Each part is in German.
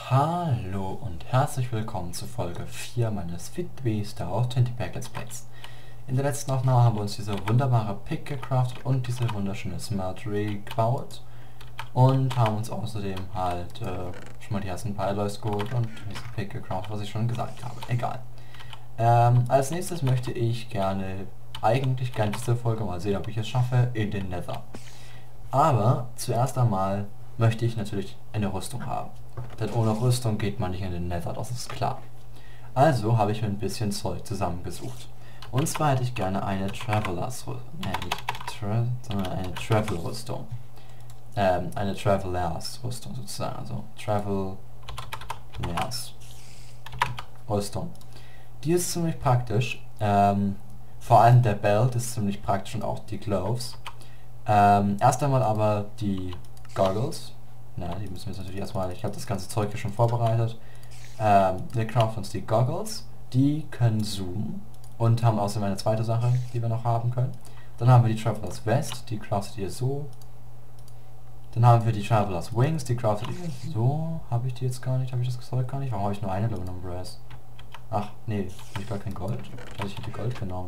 Hallo und herzlich willkommen zu Folge 4 meines Fit Star Wars 20 Pack Let's Plays. In der letzten Aufnahme haben wir uns diese wunderbare Pick gecraftet und diese wunderschöne Smeltery gebaut und haben uns außerdem halt schon mal die ersten Pilots geholt und diese Pick gecraftet, was ich schon gesagt habe. Egal. Als nächstes möchte ich eigentlich gerne diese Folge mal sehen, ob ich es schaffe, in den Nether. Aber zuerst einmal möchte ich natürlich eine Rüstung haben. Denn ohne Rüstung geht man nicht in den Nether, das ist klar. Also habe ich mir ein bisschen Zeug zusammengesucht. Und zwar hätte ich gerne eine sondern eine Travel-Rüstung. Eine Travelers-Rüstung sozusagen, also Travelers Rüstung. Die ist ziemlich praktisch. Vor allem der Belt ist ziemlich praktisch und auch die Gloves. Erst einmal aber die Goggles. Na, die müssen wir jetzt natürlich erstmal, ich habe das ganze Zeug hier schon vorbereitet. Wir craften uns die Goggles, die können zoomen und haben außerdem eine zweite Sache, die wir noch haben können. Dann haben wir die Travelers Vest, die craftet ihr so. Dann haben wir die Travelers Wings, die craftet ihr so. Habe ich die jetzt gar nicht, habe ich das Zeug gar nicht? Warum habe ich nur eine Aluminum Brass? Ach, nee, habe ich gar kein Gold? Ich hätte Gold genommen.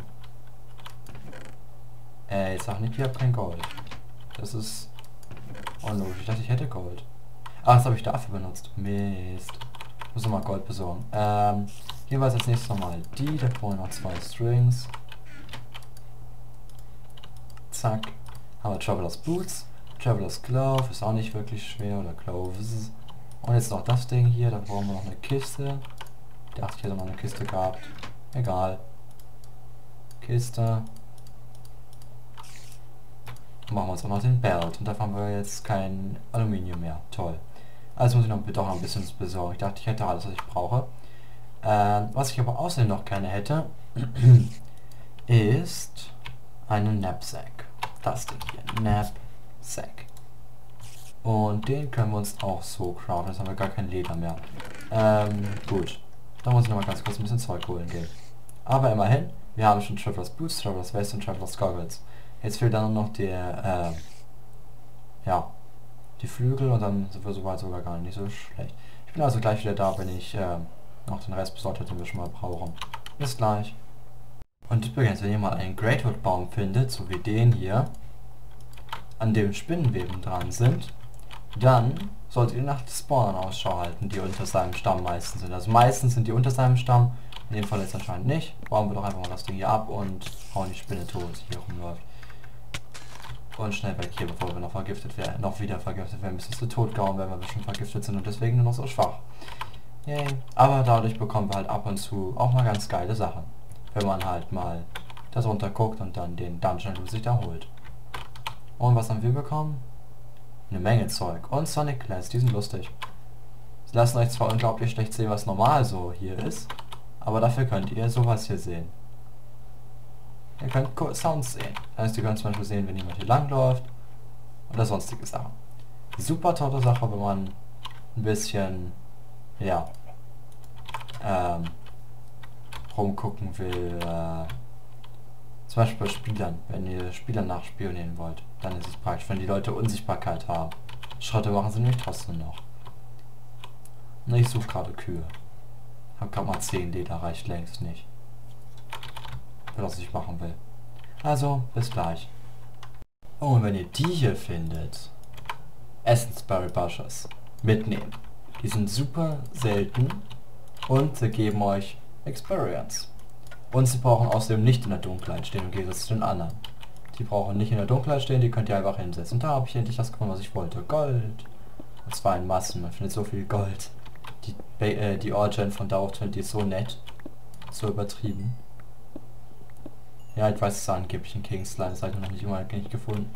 Jetzt sag nicht, ich habe kein Gold. Das ist unlogisch. Ich dachte, ich hätte Gold. Ah, das habe ich dafür benutzt. Mist. Muss nochmal Gold besorgen. Jeweils als nächstes nochmal die. Da brauchen wir noch 2 Strings. Zack. Haben wir Travelers Boots. Travelers Glove. Ist auch nicht wirklich schwer. Oder Gloves. Und jetzt noch das Ding hier. Da brauchen wir noch eine Kiste. Ich dachte, ich hätte noch eine Kiste gehabt. Egal. Kiste. Machen wir uns auch noch den Belt. Und dafür haben wir jetzt kein Aluminium mehr. Toll. Also muss ich doch noch ein bisschen besorgen. Ich dachte, ich hätte alles, was ich brauche. Was ich aber außerdem noch gerne hätte, ist einen Knapsack. Das Ding hier. Knapsack. Und den können wir uns auch so craften. Jetzt haben wir gar kein Leder mehr. Gut. Da muss ich noch mal ganz kurz ein bisschen Zeug holen gehen. Aber immerhin, wir haben schon Travelers Boots, Travelers Vest und Travelers Goggles. Jetzt fehlt dann nur noch der, die Flügel und dann sind wir soweit sogar gar nicht so schlecht. Ich bin also gleich wieder da, wenn ich noch den Rest besorgt habe, den wir schon mal brauchen. Bis gleich. Und übrigens, wenn ihr mal einen Greatwood Baum findet, so wie den hier, an dem Spinnenweben dran sind, dann solltet ihr nach Spawnern Ausschau halten, die unter seinem Stamm meistens sind. Also meistens sind die unter seinem Stamm, in dem Fall jetzt anscheinend nicht. Bauen wir doch einfach mal das Ding hier ab und hauen die Spinne tot, die hier rumläuft. Und schnell weg hier, bevor wir noch vergiftet werden. Noch wieder vergiftet werden, bis wir tot gehauen werden, weil wir schon vergiftet sind und deswegen nur noch so schwach. Yay. Aber dadurch bekommen wir halt ab und zu auch mal ganz geile Sachen. Wenn man halt mal das runterguckt und dann den Dungeon sich da holt. Und was haben wir bekommen? Eine Menge Zeug. Und Sonic Glass, die sind lustig. Sie lassen euch zwar unglaublich schlecht sehen, was normal so hier ist, aber dafür könnt ihr sowas hier sehen. Ihr könnt Sounds sehen. Das heißt, ihr könnt zum Beispiel sehen, wenn jemand hier langläuft oder sonstige Sachen. Super tolle Sache, wenn man ein bisschen, ja, rumgucken will. Zum Beispiel bei Spielern. Wenn ihr Spieler nachspionieren wollt, dann ist es praktisch, wenn die Leute Unsichtbarkeit haben. Schritte machen sie nämlich trotzdem noch. Ne, ich suche gerade Kühe. Hab gerade mal 10 Leder, reicht längst nicht. Was ich machen will. Also, bis gleich. Oh, und wenn ihr die hier findet, Essensberry Bushes, mitnehmen. Die sind super selten und sie geben euch Experience. Und sie brauchen außerdem nicht in der Dunkelheit stehen, im Gegensatz zu den anderen. Die brauchen nicht in der Dunkelheit stehen, die könnt ihr einfach hinsetzen. Und da habe ich endlich das gefunden, was ich wollte. Gold. Und zwar in Massen, man findet so viel Gold. Die Origin von Daughter, die ist so nett. So übertrieben. Ja, ich weiß, es ist angeblich ein Kingsland, das habe ich noch nicht immer nicht gefunden.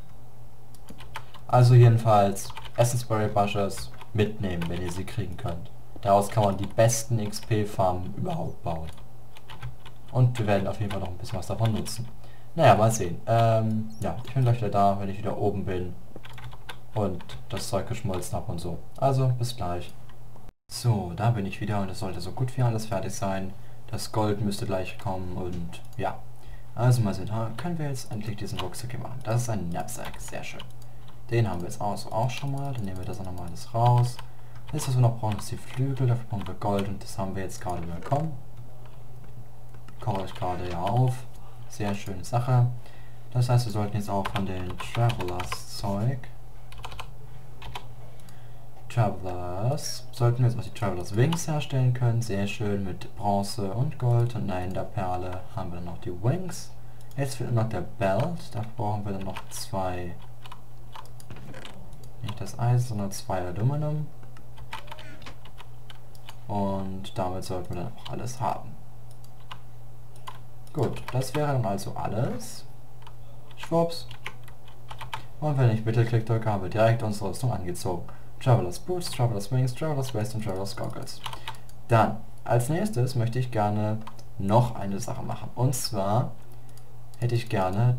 Also jedenfalls, Essensberry Bushes mitnehmen, wenn ihr sie kriegen könnt. Daraus kann man die besten XP-Farmen überhaupt bauen. Und wir werden auf jeden Fall noch ein bisschen was davon nutzen. Naja, mal sehen. Ja, ich bin gleich wieder da, wenn ich wieder oben bin. Und das Zeug geschmolzen habe und so. Also, bis gleich. So, da bin ich wieder und es sollte so gut wie alles fertig sein. Das Gold müsste gleich kommen und ja. Also mal sehen, können wir jetzt endlich diesen Rucksack hier machen. Das ist ein Knapsack, sehr schön. Den haben wir jetzt auch schon mal, dann nehmen wir das auch nochmal alles raus. Jetzt, was wir noch brauchen, ist die Flügel. Dafür brauchen wir Gold und das haben wir jetzt gerade bekommen. Koche ich gerade ja auf. Sehr schöne Sache. Das heißt, wir sollten jetzt auch von den Travelers Zeug. Sollten wir jetzt auch die Travelers Wings herstellen können. Sehr schön mit Bronze und Gold und einer Enderperle haben wir dann noch die Wings. Jetzt fehlt noch der Belt. Da brauchen wir dann noch zwei, nicht das Eisen, sondern zwei Aluminum. Und damit sollten wir dann auch alles haben. Gut, das wäre dann also alles. Schwupps. Und wenn ich Mittelklick drücke, haben wir direkt unsere Rüstung angezogen. Travelers Boots, Travelers Wings, Travelers Vest und Travelers Goggles. Dann, als nächstes möchte ich gerne noch eine Sache machen. Und zwar hätte ich gerne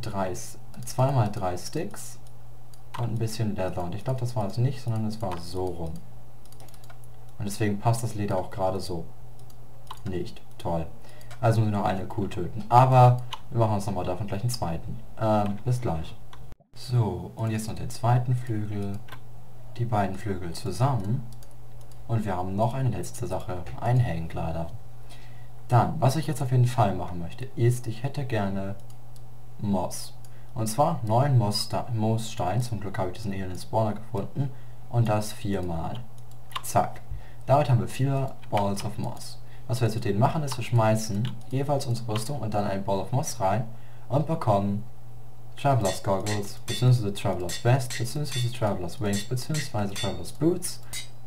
2x3 Sticks und ein bisschen Leather. Und ich glaube, das war es nicht, sondern es war so rum. Und deswegen passt das Leder auch gerade so. Nicht. Toll. Also muss ich noch eine Kuh töten. Aber wir machen uns nochmal davon gleich einen zweiten. Bis gleich. So, und jetzt noch den zweiten Flügel. Die beiden Flügel zusammen. Und wir haben noch eine letzte Sache. Ein Hangglider. Dann, was ich jetzt auf jeden Fall machen möchte, ist, ich hätte gerne Moss. Und zwar 9 Moosstein. Zum Glück habe ich diesen elenden Spawner gefunden. Und das 4-mal. Zack. Damit haben wir 4 Balls of Moss. Was wir jetzt mit denen machen, ist, wir schmeißen jeweils unsere Rüstung und dann ein Ball of Moss rein und bekommen Travelers Goggles, bzw. Travelers Vest, bzw. Travelers Wings, bzw. Travelers Boots,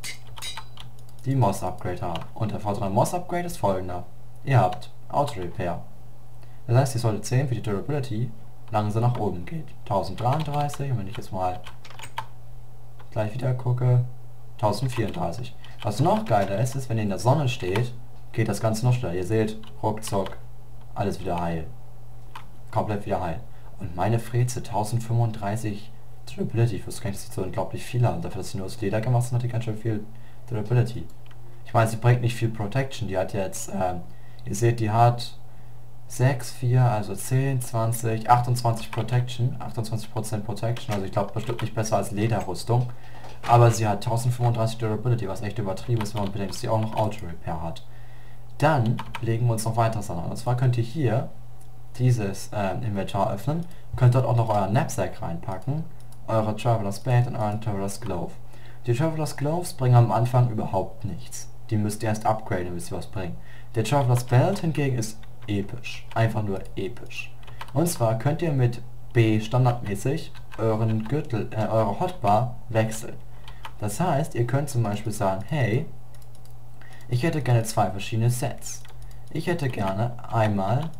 die Moss Upgrade haben. Und der Vorteil am Moss Upgrade ist folgender. Ihr habt Auto Repair. Das heißt, ihr solltet sehen, wie die Durability langsam nach oben geht. 1033, und wenn ich jetzt mal gleich wieder gucke, 1034. Was noch geiler ist, ist, wenn ihr in der Sonne steht, geht das Ganze noch schneller. Ihr seht, ruckzuck, alles wieder heil. Komplett wieder heil. Und meine Freze, 1035 Durability. Ich wusste gar nicht, dass sie so unglaublich viel haben. Dafür, dass sie nur aus Leder gemacht sind, hat die ganz schön viel Durability. Ich meine, sie bringt nicht viel Protection. Die hat jetzt, ihr seht, die hat 6, 4, also 10, 20, 28 Protection. 28% Protection. Also ich glaube bestimmt nicht besser als Lederrüstung. Aber sie hat 1035 Durability, was echt übertrieben ist, wenn man bedenkt, dass sie auch noch Auto Repair hat. Dann legen wir uns noch weiteres an. Und zwar könnt ihr hier dieses Inventar öffnen, könnt dort auch noch euren Knapsack reinpacken, eure Travelers Band und euren Travelers Glove. Die Travelers Gloves bringen am Anfang überhaupt nichts. Die müsst ihr erst upgraden, bis sie was bringen. Der Travelers Belt hingegen ist episch. Einfach nur episch. Und zwar könnt ihr mit B standardmäßig euren Gürtel, eure Hotbar wechseln. Das heißt, ihr könnt zum Beispiel sagen, hey, ich hätte gerne 2 verschiedene Sets. Ich hätte gerne einmal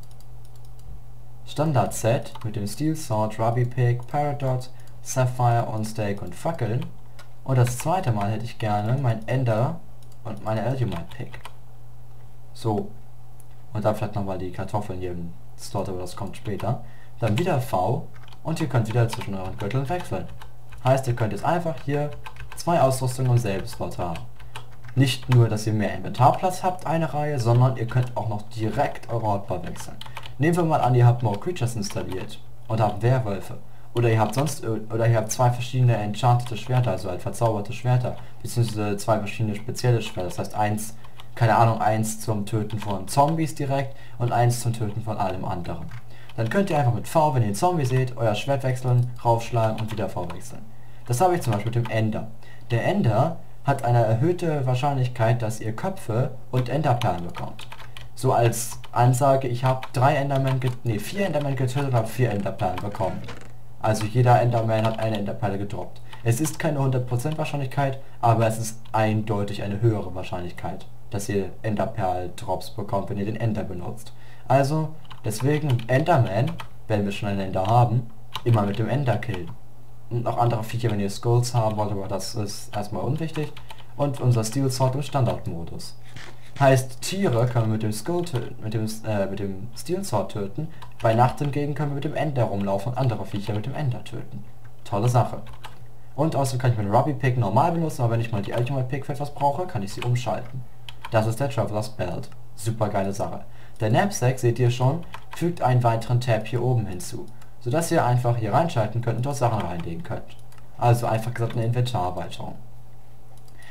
Standard-Set mit dem Steel Sword, Ruby Pick, Paradot, Sapphire, On-Stake und Fackeln. Und das zweite Mal hätte ich gerne mein Ender und meine Ultimate Pick. So. Und dann vielleicht nochmal die Kartoffeln hier im Slot, aber das kommt später. Dann wieder V und ihr könnt wieder zwischen euren Gürteln wechseln. Heißt, ihr könnt jetzt einfach hier 2 Ausrüstungen im selben Slot haben. Nicht nur, dass ihr mehr Inventarplatz habt, eine Reihe, sondern ihr könnt auch noch direkt eure Hotbar wechseln. Nehmen wir mal an, ihr habt More Creatures installiert und habt Werwölfe. Oder ihr habt 2 verschiedene enchantete Schwerter, also halt verzauberte Schwerter, beziehungsweise 2 verschiedene spezielle Schwerter. Das heißt eins, keine Ahnung, eins zum Töten von Zombies direkt und eins zum Töten von allem anderen. Dann könnt ihr einfach mit V, wenn ihr einen Zombie seht, euer Schwert wechseln, raufschlagen und wieder V wechseln. Das habe ich zum Beispiel mit dem Ender. Der Ender hat eine erhöhte Wahrscheinlichkeit, dass ihr Köpfe und Enderperlen bekommt. So als Ansage, ich habe 4 Endermen getötet und habe 4 Enderperlen bekommen. Also jeder Enderman hat eine Enderperle gedroppt. Es ist keine 100% Wahrscheinlichkeit, aber es ist eindeutig eine höhere Wahrscheinlichkeit, dass ihr Enderperl-Drops bekommt, wenn ihr den Ender benutzt. Also, deswegen Enderman, wenn wir schon einen Ender haben, immer mit dem Ender killen. Und auch andere Viecher, wenn ihr Skulls haben wollt, aber das ist erstmal unwichtig. Und unser Steel Sword im Standardmodus. Heißt, Tiere können wir mit dem Skull töten, mit dem Steel Sword töten. Bei Nacht hingegen können wir mit dem Ender rumlaufen und andere Viecher mit dem Ender töten. Tolle Sache. Und außerdem kann ich meinen Ruby Pick normal benutzen, aber wenn ich mal die Ultimate Pick für etwas brauche, kann ich sie umschalten. Das ist der Travelers Belt. Super geile Sache. Der Knapsack, seht ihr schon, fügt einen weiteren Tab hier oben hinzu, sodass ihr einfach hier reinschalten könnt und dort Sachen reinlegen könnt. Also einfach gesagt eine Inventarerweiterung.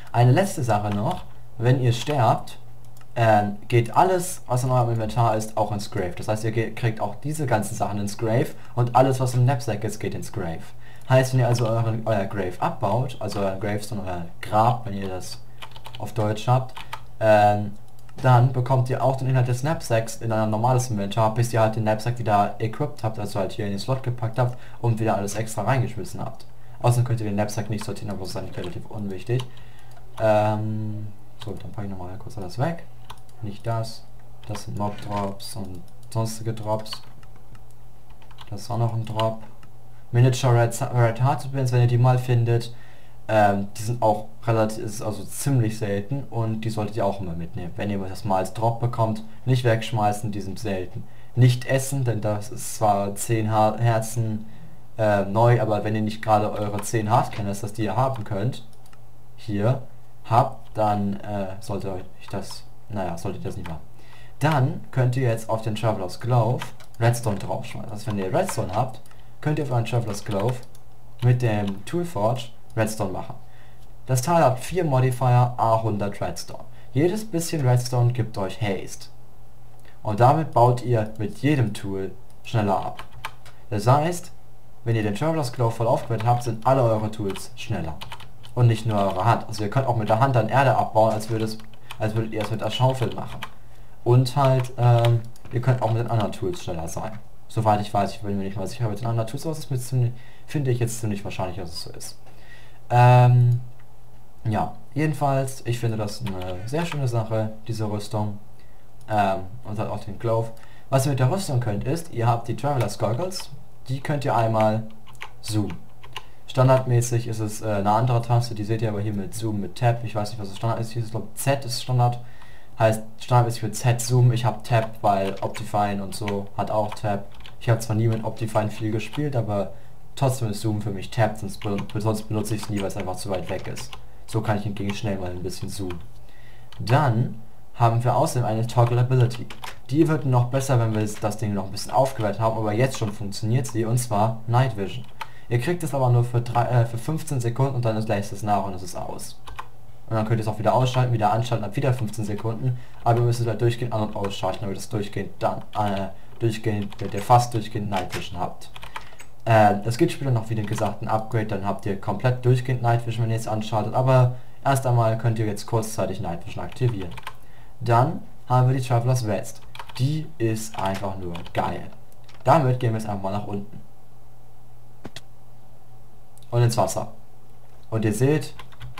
Eine letzte Sache noch, wenn ihr sterbt, geht alles, was in eurem Inventar ist, auch ins Grave. Das heißt, ihr kriegt auch diese ganzen Sachen ins Grave und alles, was im Knapsack ist, geht ins Grave. Heißt, wenn ihr also euer Grave abbaut, also euer Gravestone, euer Grab, wenn ihr das auf Deutsch habt, dann bekommt ihr auch den Inhalt des Knapsacks in ein normales Inventar, bis ihr halt den Knapsack wieder equipped habt, also halt hier in den Slot gepackt habt und wieder alles extra reingeschmissen habt. Außerdem könnt ihr den Knapsack nicht sortieren, aber das ist eigentlich relativ unwichtig. So, dann packe ich nochmal kurz alles weg. Nicht das. Das sind Mob-Drops und sonstige Drops. Das ist auch noch ein Drop. Miniature Red Heartbeans, wenn ihr die mal findet, die sind auch relativ, also ziemlich selten und die solltet ihr auch immer mitnehmen. Wenn ihr das mal als Drop bekommt, nicht wegschmeißen, die sind selten. Nicht essen, denn das ist zwar 10 Herzen neu, aber wenn ihr nicht gerade eure 10 Hardcannons, dass die ihr haben könnt, hier habt, dann solltet ihr das nicht machen. Dann könnt ihr jetzt auf den Traveler's Glove Redstone draufschmeißen. Also wenn ihr Redstone habt, könnt ihr auf euren Traveler's Glove mit dem Toolforge Redstone machen. Das Teil hat 4 Modifier A100 Redstone. Jedes bisschen Redstone gibt euch Haste. Und damit baut ihr mit jedem Tool schneller ab. Das heißt, wenn ihr den Traveler's Glove voll aufgewertet habt, sind alle eure Tools schneller. Und nicht nur eure Hand. Also ihr könnt auch mit der Hand dann Erde abbauen, als würdet ihr es mit der Schaufel machen. Und halt, ihr könnt auch mit den anderen Tools schneller sein. Soweit ich weiß, ich bin mir nicht mal sicher mit den anderen Tools, aber es ist finde ich jetzt ziemlich wahrscheinlich, dass es so ist. Ja, jedenfalls, ich finde das eine sehr schöne Sache, diese Rüstung. Und halt auch den Glove. Was ihr mit der Rüstung könnt ist, ihr habt die Traveler's Goggles, die könnt ihr einmal zoomen. Standardmäßig ist es eine andere Taste, die seht ihr aber hier mit Zoom, mit Tab. Ich weiß nicht, was das Standard ist. Hier ist es, glaube ich, Z ist Standard. Heißt, standardmäßig für Z Zoom. Ich habe Tab, weil Optifine und so hat auch Tab. Ich habe zwar nie mit Optifine viel gespielt, aber trotzdem ist Zoom für mich Tab, sonst benutze ich es nie, weil es einfach zu weit weg ist. So kann ich hingegen schnell mal ein bisschen zoomen. Dann haben wir außerdem eine Toggle Ability. Die wird noch besser, wenn wir das Ding noch ein bisschen aufgewertet haben, aber jetzt schon funktioniert sie, und zwar Night Vision. Ihr kriegt es aber nur für 15 Sekunden und dann lässt es nach und es ist aus. Und dann könnt ihr es auch wieder ausschalten, wieder anschalten, ab wieder 15 Sekunden, aber ihr müsst es halt durchgehend an- und ausschalten, damit es durchgehend fast durchgehend Night Vision habt. Es gibt später noch, wie gesagt, ein Upgrade, dann habt ihr komplett durchgehend Night Vision, wenn ihr es anschaltet, aber erst einmal könnt ihr jetzt kurzzeitig Night Vision aktivieren. Dann haben wir die Traveler's Vest. Die ist einfach nur geil. Damit gehen wir jetzt einfach mal nach unten. Und ins Wasser. Und ihr seht,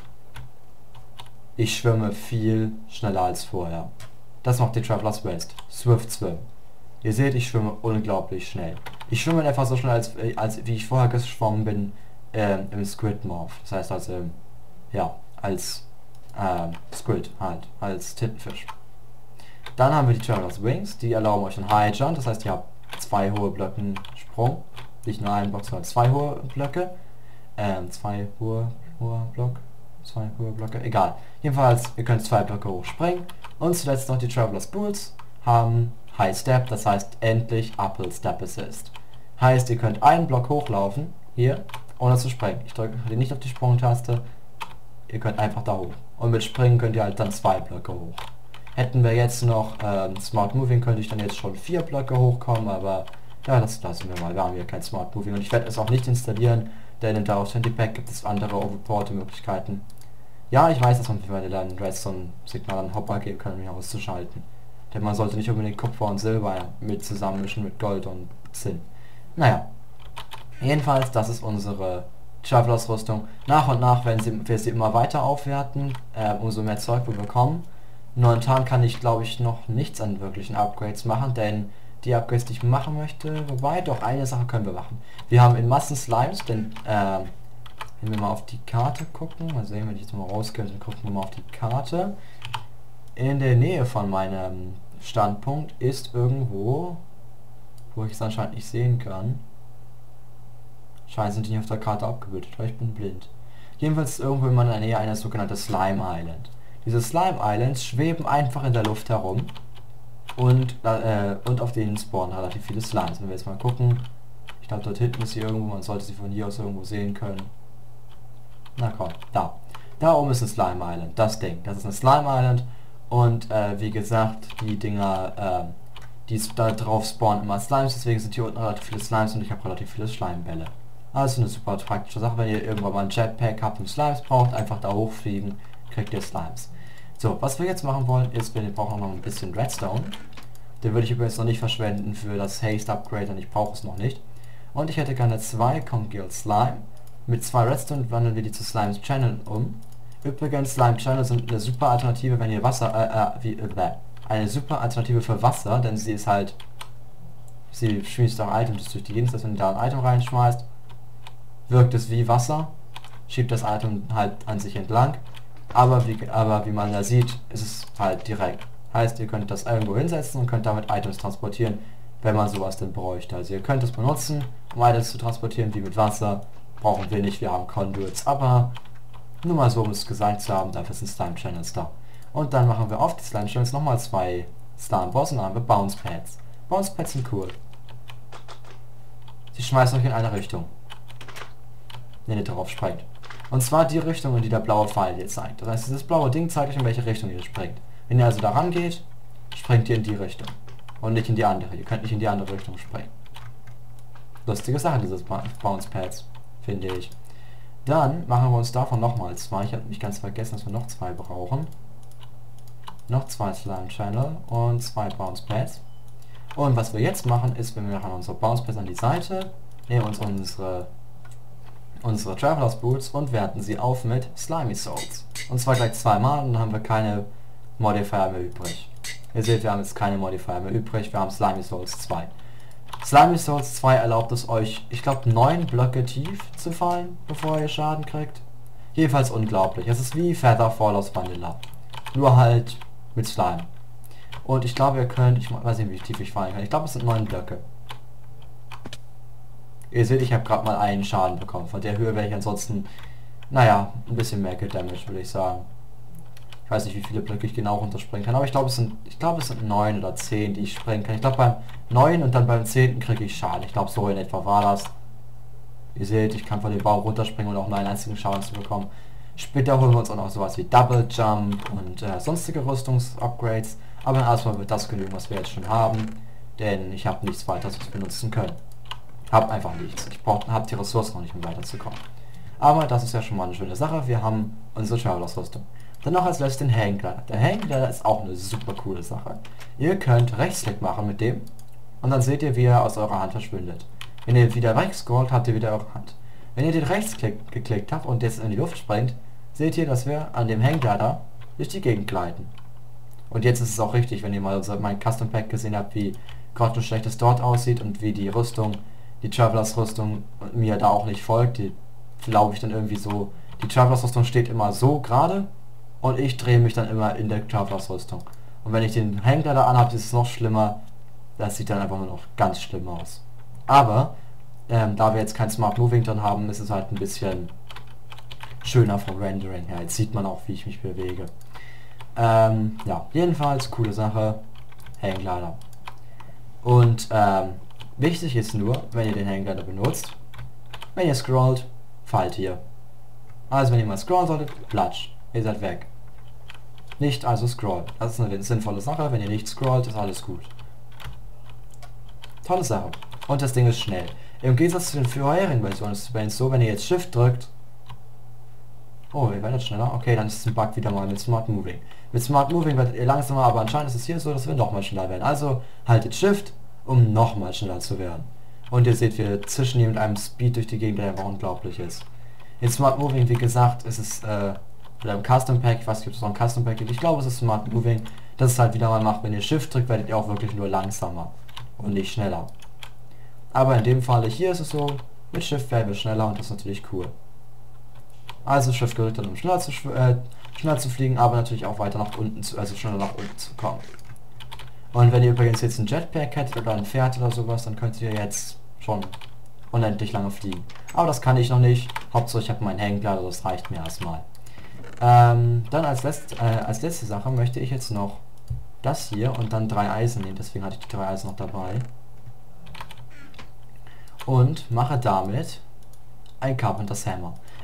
ich schwimme viel schneller als vorher. Das macht die Traveler's Vest. Swift Swim. Ihr seht, ich schwimme unglaublich schnell. Ich schwimme einfach so schnell, als wie ich vorher geschwommen bin im Squid Morph. Das heißt also, ja, als Squid halt, als Tintenfisch. Dann haben wir die Traveler's Wings, die erlauben euch einen High Jump, das heißt, ihr habt 2 hohe Blöcken Sprung. Nicht nur einen Block, sondern 2 hohe Blöcke. 2 hohe Blöcke, egal. Jedenfalls, ihr könnt 2 Blöcke hoch springen. Und zuletzt noch die Traveler's Boots haben High Step, das heißt endlich Uphill Step Assist. Heißt, ihr könnt einen Block hochlaufen, hier, ohne zu springen. Ich drücke nicht auf die Sprungtaste, ihr könnt einfach da hoch. Und mit Springen könnt ihr halt dann 2 Blöcke hoch. Hätten wir jetzt noch Smart Moving, könnte ich dann jetzt schon 4 Blöcke hochkommen, aber ja, das lassen wir mal. Wir haben hier kein Smart Moving und ich werde es auch nicht installieren, denn im Daraus 20 Pack gibt es andere Overport-Möglichkeiten. Ja, ich weiß, dass man für meine Redstone-Signal einen Hopper geben kann, um ihn auszuschalten. Denn man sollte nicht unbedingt Kupfer und Silber mit zusammenmischen mit Gold und Zinn. Naja, jedenfalls, das ist unsere Travelers Rüstung. Nach und nach werden wir sie immer weiter aufwerten, umso mehr Zeug wir bekommen. Momentan kann ich, glaube ich, noch nichts an wirklichen Upgrades machen, denn die Upgrades, die ich machen möchte, wobei, doch eine Sache können wir machen. Wir haben in Massen Slimes, denn wenn wir mal auf die Karte gucken, mal sehen, wenn ich jetzt mal rausgehe, dann gucken wir mal auf die Karte. In der Nähe von meinem Standpunkt ist irgendwo, wo ich es anscheinend nicht sehen kann. Scheinbar sind die nicht auf der Karte abgebildet, weil ich bin blind. Jedenfalls ist irgendwo in meiner Nähe eine sogenannte Slime Island. Diese Slime Islands schweben einfach in der Luft herum und auf denen spawnen relativ viele Slimes. Wenn wir jetzt mal gucken, ich glaube dort hinten ist sie irgendwo, man sollte sie von hier aus irgendwo sehen können. Na komm, da. Da oben ist ein Slime Island, das Ding. Das ist ein Slime Island und wie gesagt, die Dinger, die da drauf spawnen immer Slimes, deswegen sind hier unten relativ viele Slimes und ich habe relativ viele Schleimbälle. Also eine super praktische Sache, wenn ihr irgendwann mal ein Jetpack habt und Slimes braucht, einfach da hochfliegen, kriegt ihr Slimes. So, was wir jetzt machen wollen, ist, wir brauchen noch ein bisschen Redstone. Den würde ich übrigens noch nicht verschwenden für das Haste Upgrade, denn ich brauche es noch nicht. Und ich hätte gerne 2 Congealed Slime. Mit 2 Redstone wandeln wir die zu Slimes Channel um. Übrigens, Slime Channel sind eine super Alternative, wenn ihr eine super Alternative für Wasser, denn sie ist halt, sie schmeißt auch Items durch die Gegend, dass wenn ihr da ein Item reinschmeißt, wirkt es wie Wasser, schiebt das Item halt an sich entlang, aber wie man da sieht, ist es halt direkt. Heißt, ihr könnt das irgendwo hinsetzen und könnt damit Items transportieren, wenn man sowas denn bräuchte. Also ihr könnt es benutzen, um Items zu transportieren, wie mit Wasser. Brauchen wir nicht, wir haben Conduits, aber nur mal so, um es gesagt zu haben, dafür sind Slime Channels da. Und dann machen wir auf die Slime Channels nochmal 2 Slime Balls und dann haben wir Bounce Pads. Bounce Pads sind cool. Sie schmeißen euch in eine Richtung, wenn ihr darauf springt. Und zwar die Richtung, in die der blaue Pfeil hier zeigt. Das heißt, dieses blaue Ding zeigt euch, in welche Richtung ihr springt. Wenn ihr also daran geht, springt ihr in die Richtung. Und nicht in die andere. Ihr könnt nicht in die andere Richtung springen. Lustige Sache, dieses Bounce Pads, finde ich. Dann machen wir uns davon nochmal 2. Ich habe mich ganz vergessen, dass wir noch 2 brauchen. Noch 2 Slime Channel und 2 Bounce Pads. Und was wir jetzt machen, ist, wir machen unsere Bounce Pads an die Seite, nehmen uns unsere Travelers Boots und werten sie auf mit Slimy Souls. Und zwar gleich 2 Mal, und dann haben wir keine Modifier mehr übrig. Ihr seht, wir haben jetzt keine Modifier mehr übrig, wir haben Slimy Souls 2. Slimy Souls 2 erlaubt es euch, ich glaube 9 Blöcke tief zu fallen, bevor ihr Schaden kriegt. Jedenfalls unglaublich. Es ist wie Featherfall aus Vanilla. Nur halt mit Slime. Und ich glaube, ihr könnt, ich weiß nicht, wie tief ich fallen kann. Ich glaube, es sind 9 Blöcke. Ihr seht, ich habe gerade mal einen Schaden bekommen. Von der Höhe wäre ich ansonsten, naja, ein bisschen mehr gedamaged, würde ich sagen. Ich weiß nicht, wie viele Blöcke ich genau runterspringen kann, aber ich glaube, es sind 9 oder 10, die ich springen kann. Ich glaube, beim 9 und dann beim 10. kriege ich Schaden. Ich glaube, so in etwa war das. Ihr seht, ich kann von dem Baum runterspringen und auch nur einen einzigen Schaden zu bekommen. Später holen wir uns auch noch sowas wie Double Jump und sonstige Rüstungs-Upgrades. Aber erstmal wird das genügen, was wir jetzt schon haben. Denn ich habe nichts weiteres, was wir benutzen können. Hab einfach nichts. Ich habe die Ressourcen noch nicht, um weiterzukommen. Aber das ist ja schon mal eine schöne Sache. Wir haben unsere Travelers Rüstung. Dann noch als letztes den Hangglider. Der Hangglider ist auch eine super coole Sache. Ihr könnt Rechtsklick machen mit dem und dann seht ihr, wie er aus eurer Hand verschwindet. Wenn ihr wieder wegscrollt, habt ihr wieder eure Hand. Wenn ihr den Rechtsklick geklickt habt und jetzt in die Luft springt, seht ihr, dass wir an dem Hangglider durch die Gegend gleiten. Und jetzt ist es auch richtig, wenn ihr mal mein Custom Pack gesehen habt, wie grottenschlecht es dort aussieht und wie die Rüstung, die Travelers Rüstung mir da auch nicht folgt. Die glaube ich dann irgendwie so, die Travelers Rüstung steht immer so gerade und ich drehe mich dann immer in der Travelers Rüstung. Und wenn ich den Hangglider anhabe, ist es noch schlimmer. Das sieht dann einfach nur noch ganz schlimm aus. Aber da wir jetzt kein Smart Moving drin haben, ist es halt ein bisschen schöner vom Rendering her. Jetzt sieht man auch, wie ich mich bewege. Ja, jedenfalls coole Sache. Hangglider. Und wichtig ist nur, wenn ihr den Hangglider benutzt, wenn ihr scrollt, fallt ihr. Also wenn ihr mal scrollen solltet, platsch. Ihr seid weg. Nicht also scrollen. Das ist eine sinnvolle Sache. Wenn ihr nicht scrollt, ist alles gut. Tolle Sache. Und das Ding ist schnell. Im Gegensatz zu den vorherigen Versionen ist es so, wenn ihr jetzt Shift drückt... Oh, ihr werdet schneller. Okay, dann ist es ein Bug wieder mal mit Smart Moving. Mit Smart Moving werdet ihr langsamer, aber anscheinend ist es hier so, dass wir nochmal schneller werden. Also haltet Shift, um nochmal schneller zu werden. Und ihr seht, wir zischen hier mit einem Speed durch die Gegend, der einfach unglaublich ist. In Smart Moving, wie gesagt, ist es mit einem Custom Pack, ich weiß nicht, ob es noch ein Custom Pack gibt, ich glaube, es ist Smart Moving, das es halt wieder mal macht, wenn ihr Shift drückt, werdet ihr auch wirklich nur langsamer und nicht schneller. Aber in dem Falle hier ist es so, mit Shift werden wir schneller und das ist natürlich cool. Also Shift gedrückt, um schneller zu fliegen, aber natürlich auch weiter nach unten also schneller nach unten zu kommen. Und wenn ihr übrigens jetzt ein Jetpack hättet oder ein Pferd oder sowas, dann könnt ihr jetzt schon unendlich lange fliegen. Aber das kann ich noch nicht. Hauptsache ich habe meinen Hangglider, das reicht mir erstmal. Dann als letzte Sache möchte ich jetzt noch das hier und dann 3 Eisen nehmen, deswegen hatte ich die 3 Eisen noch dabei. Und mache damit ein Carpenter's Hammer.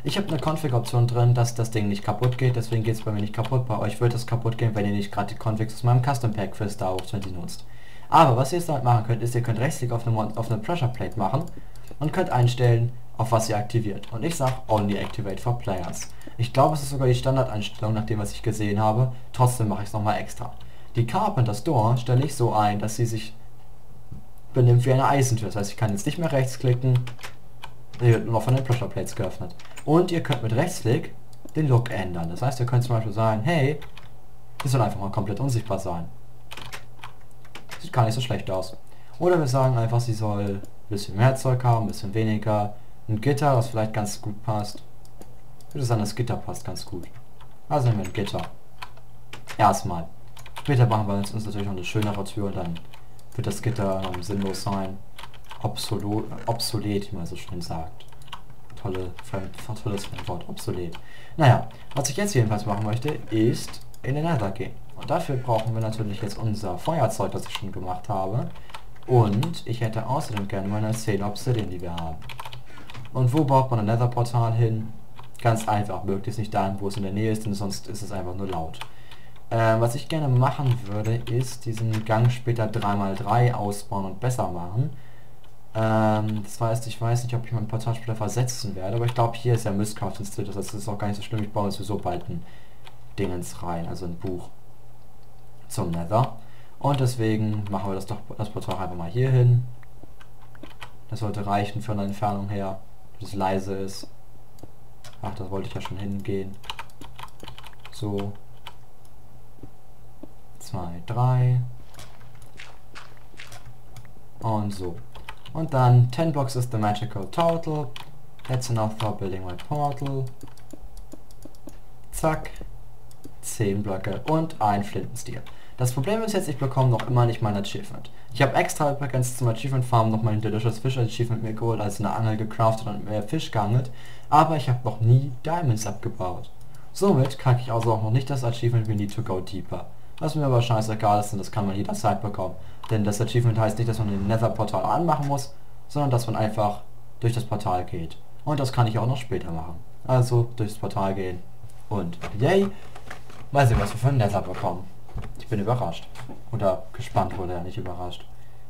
Ich habe eine Config-Option drin, dass das Ding nicht kaputt geht, deswegen geht es bei mir nicht kaputt. Bei euch wird es kaputt gehen, wenn ihr nicht gerade die Configs aus meinem Custom Pack für Star Wars 20 nutzt. Aber was ihr jetzt damit machen könnt, ist, ihr könnt Rechtsklick auf eine Pressure Plate machen und könnt einstellen, auf was ihr aktiviert. Und ich sage Only Activate for Players. Ich glaube, es ist sogar die Standardeinstellung, nach dem, was ich gesehen habe. Trotzdem mache ich es nochmal extra. Die Carpenter's Door stelle ich so ein, dass sie sich benimmt wie eine Eisentür. Das heißt, ich kann jetzt nicht mehr rechtsklicken. Sie wird nur noch von den Pressure Plates geöffnet. Und ihr könnt mit Rechtsklick den Look ändern. Das heißt, ihr könnt zum Beispiel sagen, hey, die soll einfach mal komplett unsichtbar sein. Sieht gar nicht so schlecht aus. Oder wir sagen einfach, sie soll ein bisschen mehr Zeug haben, ein bisschen weniger. Ein Gitter, was vielleicht ganz gut passt. Ich würde sagen, das Gitter passt ganz gut. Also nehmen wir ein Gitter. Erstmal. Später machen wir uns natürlich noch eine schönere Tür und dann wird das Gitter sinnlos sein. Obsolet, wie man so schön sagt. Tolles Fremdwort, obsolet. Naja, was ich jetzt jedenfalls machen möchte, ist in den Nether gehen. Und dafür brauchen wir natürlich jetzt unser Feuerzeug, das ich schon gemacht habe. Und ich hätte außerdem gerne meine 10 Obsidian, die wir haben. Und wo baut man ein Nether-Portal hin? Ganz einfach, möglichst nicht dahin, wo es in der Nähe ist, denn sonst ist es einfach nur laut. Was ich gerne machen würde, ist diesen Gang später 3x3 ausbauen und besser machen. Das heißt, ich weiß nicht, ob ich mein Portal später versetzen werde, aber ich glaube, hier ist ja Mistcraft installiert, das heißt, es ist auch gar nicht so schlimm, ich baue sowieso bald ein Dingens rein, also ein Buch zum Nether. Und deswegen machen wir das Portal einfach mal hier hin. Das sollte reichen von der Entfernung her, dass es leise ist. Ach, das wollte ich ja schon hingehen. So. 2, 3. Und so. Und dann 10 blocks is the magical total. That's enough for building my portal. Zack. 10 Blöcke und ein Flintensteel. Das Problem ist jetzt, ich bekomme noch immer nicht mein Achievement. Ich habe extra übrigens zum Achievement Farm noch mein Delicious Fish Achievement mir geholt, also eine Angel gecraftet und mehr Fisch geangelt, aber ich habe noch nie Diamonds abgebaut. Somit kriege ich also auch noch nicht das Achievement We Need to Go Deeper. Was mir aber scheißegal ist und das kann man jederzeit bekommen. Denn das Achievement heißt nicht, dass man den Nether-Portal anmachen muss, sondern dass man einfach durch das Portal geht. Und das kann ich auch noch später machen. Also durchs Portal gehen und yay! Mal sehen, was wir für ein Nether bekommen. Ich bin überrascht. Oder gespannt wurde er, nicht überrascht.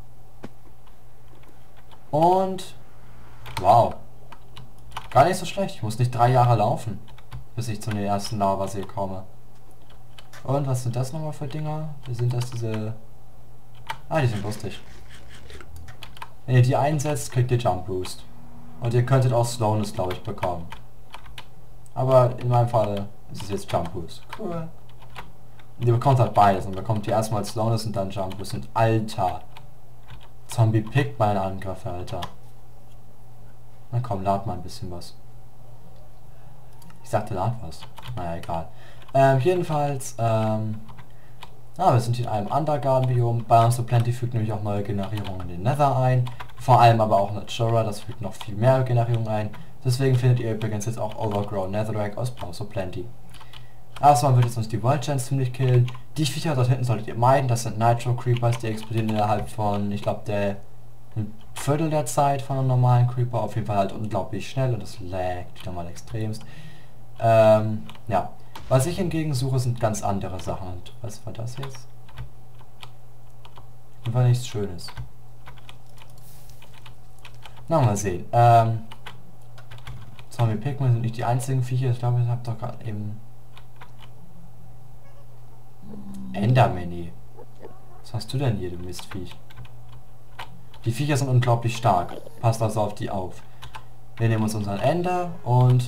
Und wow. Gar nicht so schlecht. Ich muss nicht 3 Jahre laufen, bis ich zu den ersten Lavasee komme. Und was sind das nochmal für Dinger? Wie sind das diese... Ah, die sind lustig. Wenn ihr die einsetzt, kriegt ihr Jump Boost. Und ihr könntet auch Slowness, glaube ich, bekommen. Aber in meinem Fall ist es jetzt Jump Boost. Cool. Und ihr bekommt halt beides. Und bekommt ihr erstmal Slowness und dann Jump Boost. Und Alter. Zombie pickt meine Angriffe, Alter. Na komm, lad mal ein bisschen was. Ich sagte lad was. Naja, egal. Jedenfalls, wir sind hier in einem Undergarden-Biom. Biomes of Plenty fügt nämlich auch neue Generierungen in den Nether ein. Vor allem aber auch Natura, das fügt noch viel mehr Generierungen ein. Deswegen findet ihr übrigens jetzt auch Overgrown Netherrack aus Biomes of Plenty. Erstmal wird es uns die World Chance ziemlich killen. Die Viecher dort hinten solltet ihr meiden. Das sind Nitro Creepers, die explodieren innerhalb von, ich glaube, ein Viertel der Zeit von einem normalen Creeper. Auf jeden Fall halt unglaublich schnell und das laggt wieder mal extremst. Ja. Was ich hingegen suche, sind ganz andere Sachen. Und was war das jetzt? War nichts Schönes. Na, mal sehen. Zombie Pigmen sind nicht die einzigen Viecher. Ich glaube, ich habe doch gerade eben... Endermany. Was hast du denn hier, du Mistviech? Die Viecher sind unglaublich stark. Passt also auf die auf. Wir nehmen uns unseren Ender und...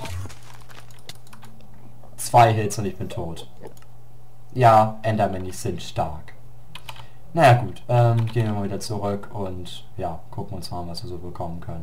2 Hits und ich bin tot. Ja, Endermannys sind stark. Naja gut, gehen wir mal wieder zurück und ja, gucken uns mal an, was wir so bekommen können.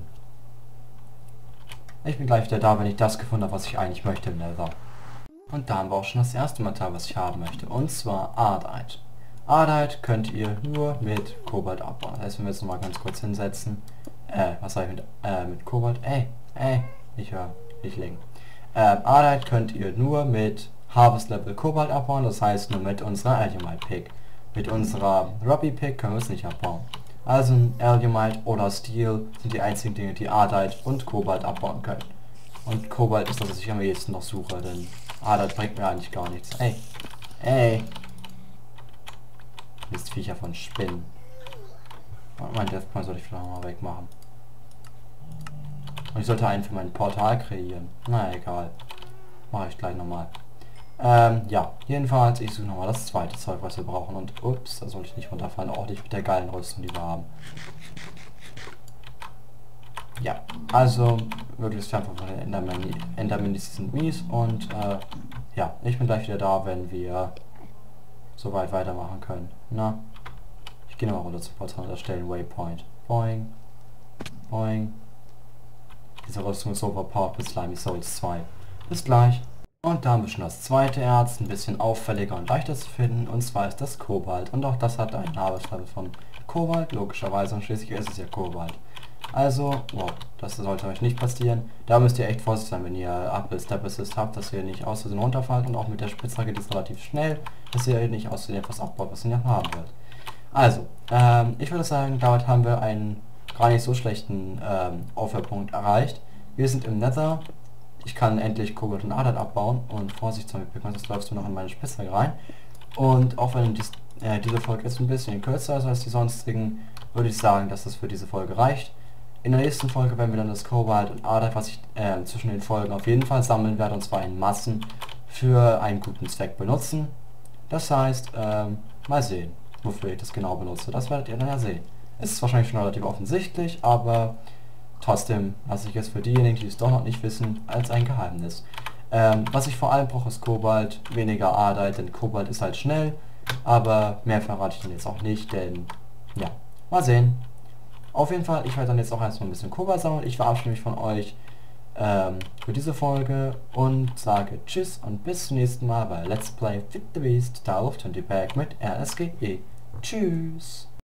Ich bin gleich wieder da, wenn ich das gefunden habe, was ich eigentlich möchte im Nether. Und da haben wir auch schon das erste Material, was ich haben möchte. Und zwar Ardite. Ardite könnt ihr nur mit Kobalt abbauen. Das heißt, wenn wir jetzt nochmal ganz kurz hinsetzen. Was sag ich mit Kobalt? Ich höre, ich link. Ardite könnt ihr nur mit Harvest Level Kobalt abbauen, das heißt nur mit unserer Alchemite Pick. Mit unserer Robbie Pick können wir es nicht abbauen. Also Alchemite oder Steel sind die einzigen Dinge, die Ardite und Kobalt abbauen können. Und Kobalt ist das, was ich am ehesten noch suche, denn das bringt mir eigentlich gar nichts. Ey. Ey. Mistviecher von Spinnen. Mein Deathpoint sollte ich vielleicht mal wegmachen. Und ich sollte einen für mein Portal kreieren. Na egal. Mache ich gleich nochmal. Ja, jedenfalls, ich suche nochmal das zweite Zeug, was wir brauchen. Und ups, da sollte ich nicht runterfallen. Auch nicht mit der geilen Rüstung, die wir haben. Ja, also möglichst fern von den Enderminis sind mies. Und ja, ich bin gleich wieder da, wenn wir soweit weitermachen können. Na, ich gehe nochmal runter zum Portal und erstellen Waypoint. Boing. Boing. Diese Rüstung ist overpowered mit Slimy Souls 2. Bis gleich. Und da haben wir schon das zweite Erz, ein bisschen auffälliger und leichter zu finden, und zwar ist das Kobalt. Und auch das hat einen Arbeitslevel von Kobalt, logischerweise, und schließlich ist es ja Kobalt. Also, wow, das sollte euch nicht passieren. Da müsst ihr echt vorsichtig sein, wenn ihr Upper Step Assist habt, dass ihr nicht aus Versehen runterfallt, und auch mit der Spitzhacke geht es relativ schnell, dass ihr nicht aus Versehen etwas abbaut, was ihr nicht haben wollt. Also, ich würde sagen, damit haben wir einen gar nicht so schlechten Aufhörpunkt erreicht. Wir sind im Nether. Ich kann endlich Kobalt und Adat abbauen, und Vorsicht, Zombie-Pigment, das läufst du noch in meine Spitzhacke rein. Und auch wenn diese Folge jetzt ein bisschen kürzer ist als die sonstigen, würde ich sagen, dass das für diese Folge reicht. In der nächsten Folge werden wir dann das Kobalt und Adat, was ich zwischen den Folgen auf jeden Fall sammeln werde, und zwar in Massen, für einen guten Zweck benutzen. Das heißt, mal sehen, wofür ich das genau benutze. Das werdet ihr dann ja sehen. Es ist wahrscheinlich schon relativ offensichtlich, aber trotzdem lasse ich es für diejenigen, die es doch noch nicht wissen, als ein Geheimnis. Was ich vor allem brauche, ist Kobalt, weniger Adat, denn Kobalt ist halt schnell, aber mehr verrate ich dann jetzt auch nicht, denn ja, mal sehen. Auf jeden Fall, ich werde dann jetzt auch erstmal ein bisschen Kobalt sammeln. Ich verabschiede mich von euch für diese Folge und sage Tschüss und bis zum nächsten Mal bei Let's Play Fit the Beast Tale of 20 Pack mit RSGE. Tschüss!